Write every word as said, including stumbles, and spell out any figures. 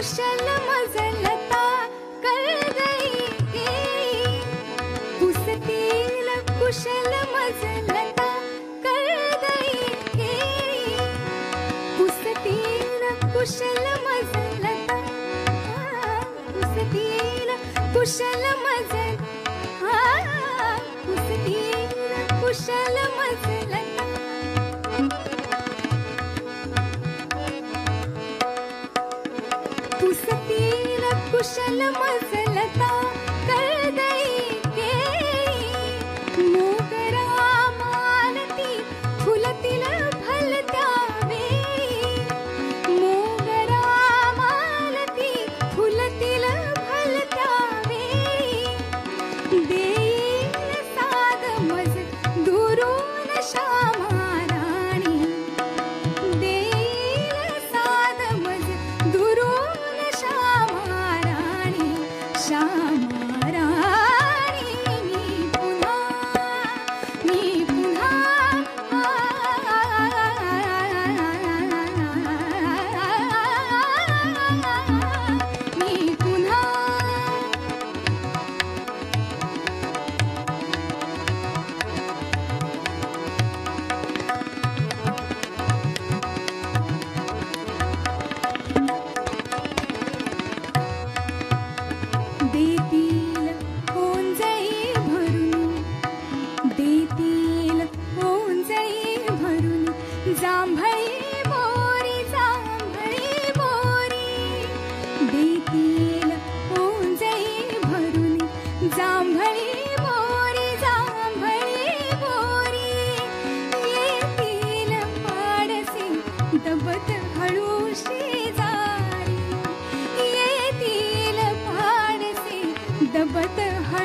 कुशल मजलता कर गई केळी. पुसतील कुशल मजलता कर गई केळी. पुसतील कुशल मजलता पुसतील कुशल मजल पुसतील कुशल मजलता. पुसतील कुशल मजलता कर गई केळी. मोगरा मालती फुलतील भलत्या वेळी. मोगरा मालती फुलतील भलत्या वेळी. देईल साद मज दुरून श्यामा राणी. देईल साद मज दुरून श्यामा राणी. श्यामा राणी मी पुन्हा मी पुन्हा मी पुन्हा. देतील ओंजळी भरून. देतील ओंजळी भरून. जांभळी बोरी जांभळी बोरी. देतील ओंजळी भरून. जांभळी बोरी जांभळी बोरी. येतील पाडसे दबत हळू शेजारी. येतील पाडसे दबत हळू